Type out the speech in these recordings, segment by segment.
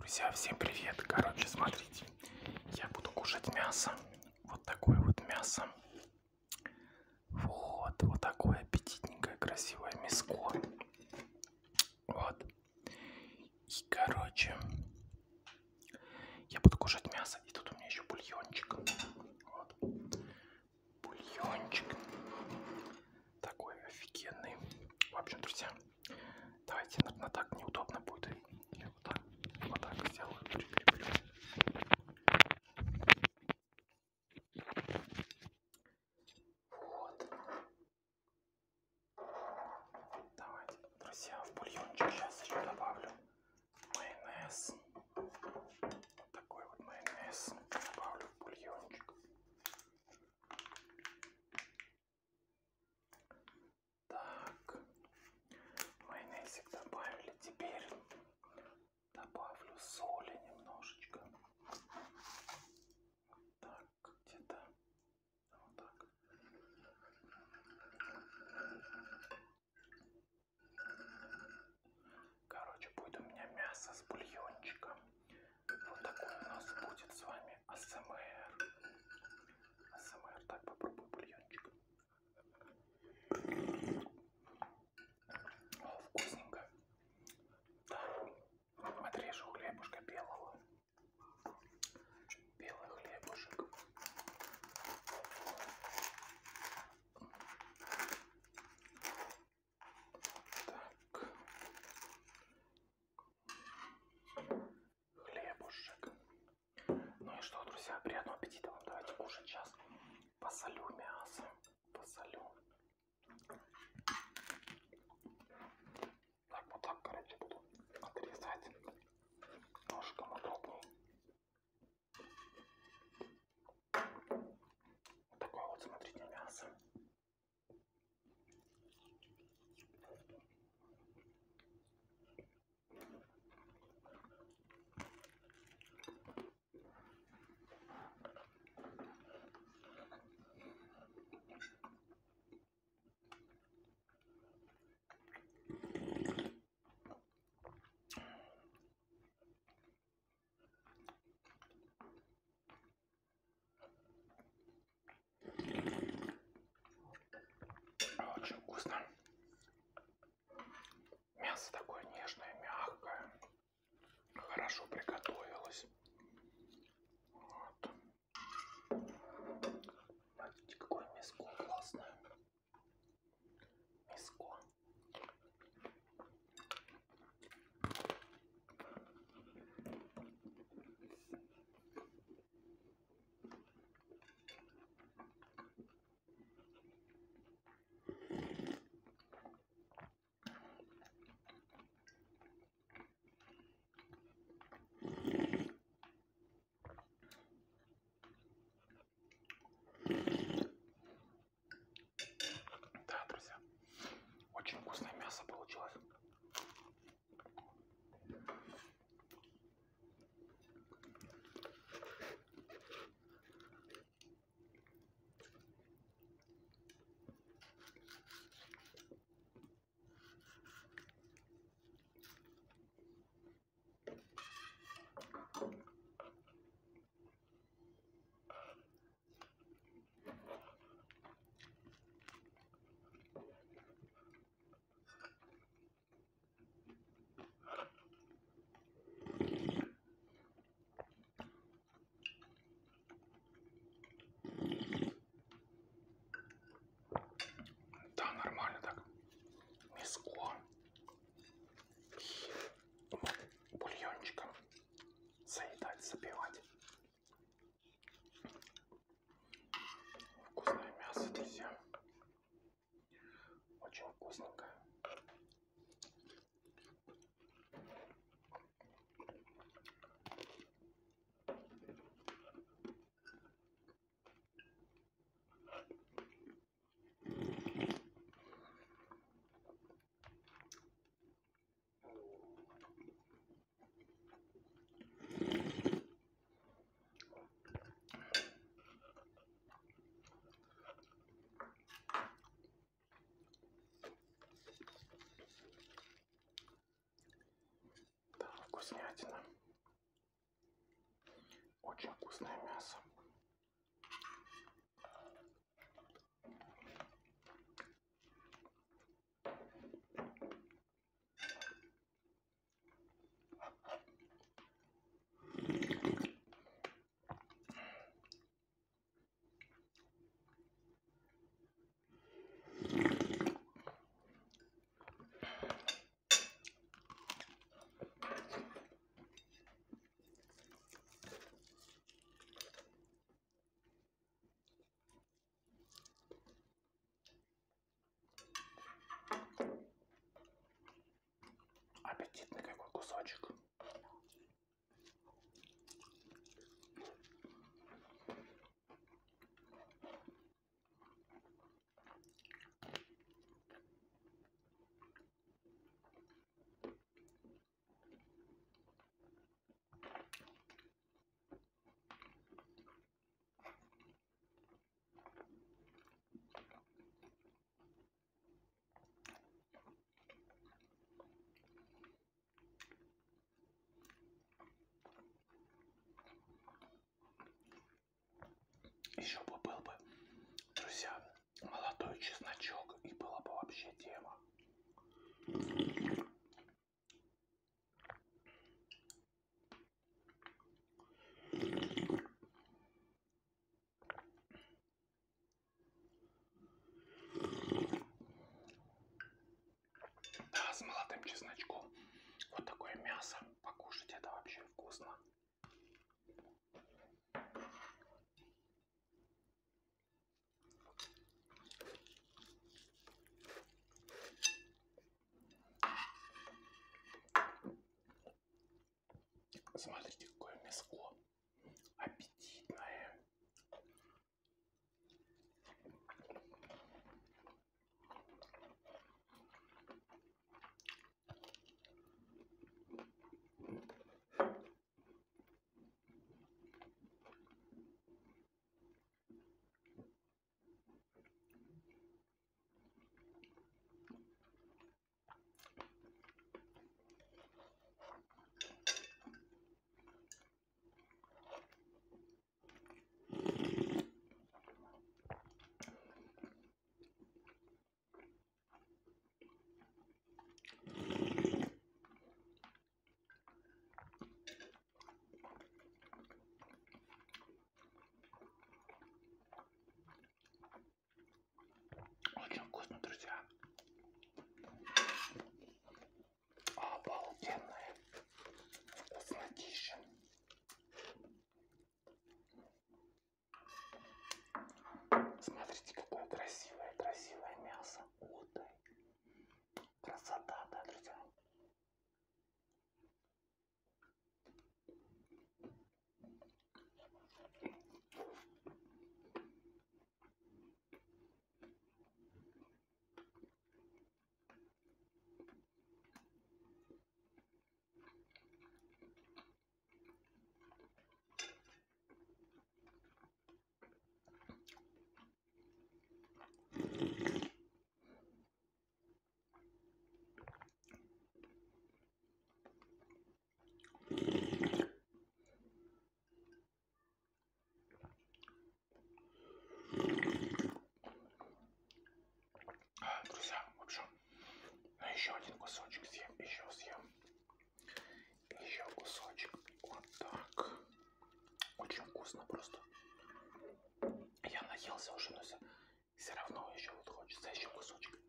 Друзья, всем привет! Короче, смотрите, я буду кушать мясо. Вот такое вот мясо. Вот такое аппетитненькое, красивое мяско. Вот. И, короче, я буду кушать мясо. И тут у меня еще бульончик. Вот. Бульончик. Такой офигенный. В общем, друзья, давайте, наверное, так неудобно будет. Или вот так сделаю. Прикреплю. Вот. Давайте, друзья, в бульончик сейчас еще добавлю майонез. Вот такой вот майонез добавлю в бульончик. Так, майонезик добавили. Теперь добавлю соли немножечко. Так, где-то вот так. Короче, будет у меня мясо с бульончиком. Вот такой у нас будет с вами АСМР. АСМР, так, попробуй бульончик. О, вкусненько. Так, отрежу хлебушка белого. Белый хлебушек. Так. Хлебушек. Ну и что, друзья, приятного аппетита вам. Давайте кушать сейчас. Посолю мясо. Посолю. Так, вот так, короче, буду отрезать ножиком удобнее. Вот такое вот, смотрите, мясо. Очень вкусно. Мясо такое нежное, мягкое. Хорошо приготовилось. Вот. Смотрите, какое мяско классное. Мяско. Да, друзья, очень вкусное мясо получилось. Да, нормально так. Мяско. И бульончиком заедать, запивать. Вкусное мясо, друзья. Очень вкусненькое. Да, вкуснятина. Очень вкусное мясо. Аппетитный какой кусочек. Еще бы был бы, друзья, молодой чесночок, и была бы вообще тема. Да, с молодым чесночком. Вот такое мясо покушать, это вообще вкусно. Смотрите, какое мяско аппетитное. Очень вкусно, друзья. Обалденное. Вкуснотища. Смотрите, какое красивое мясо. Вот да. Красота, да, друзья? Друзья, в общем, еще один кусочек съем, еще съем. Еще кусочек. Вот так. Очень вкусно просто. Я наелся уже, но все равно еще вот хочется еще кусочек.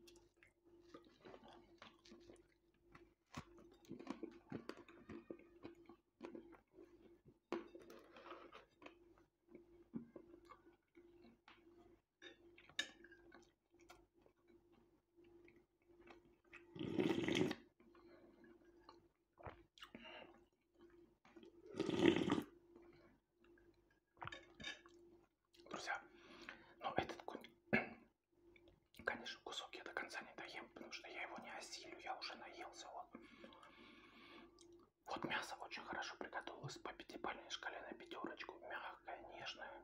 Друзья, ну этот, конечно, кусок я до конца не доем, потому что я его не осилю, я уже наелся. Вот мясо очень хорошо приготовилось по 5-балльной шкале на 5. Мягкое, нежное.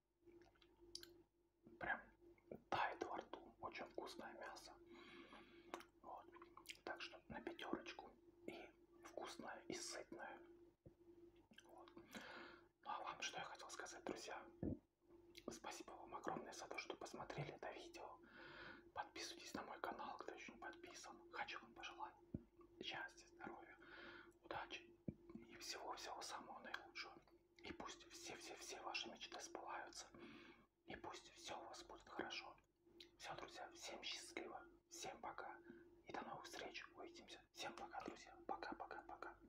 Прям тает во рту. Очень вкусное мясо. Вот. Так что на 5. И вкусное, и сытное. Вот. друзья, спасибо вам огромное за то, что посмотрели это видео. Подписывайтесь на мой канал, кто еще не подписан. Хочу вам пожелать счастья, здоровья, удачи и всего-всего самого наилучшего. И пусть все ваши мечты сбываются. И пусть все у вас будет хорошо. Все, друзья, всем счастливо, всем пока. И до новых встреч, увидимся. Всем пока, друзья. Пока-пока-пока.